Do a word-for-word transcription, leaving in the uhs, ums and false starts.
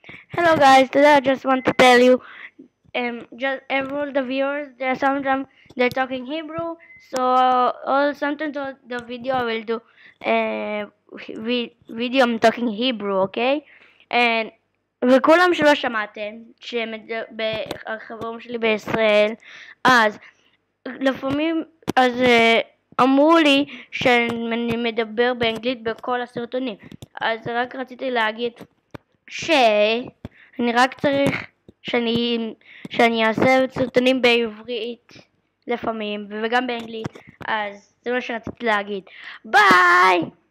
Hello guys, today I just want to tell you, um, just all the viewers, there are some of them they're talking Hebrew, so all sometimes all the video I will do, uh, vi- video I'm talking Hebrew, okay? And וכולם שלא שמעתם, שהחברים שלי בישראל, אז לפעמים, אז אה, אמרו לי שאני מדבר באנגלית בכל הסרטונים, אז רק רציתי להגיד שאני רק צריך שאני, שאני אעשה סרטונים בעברית לפעמים וגם באנגלית, אז זה מה שרציתי להגיד. ביי!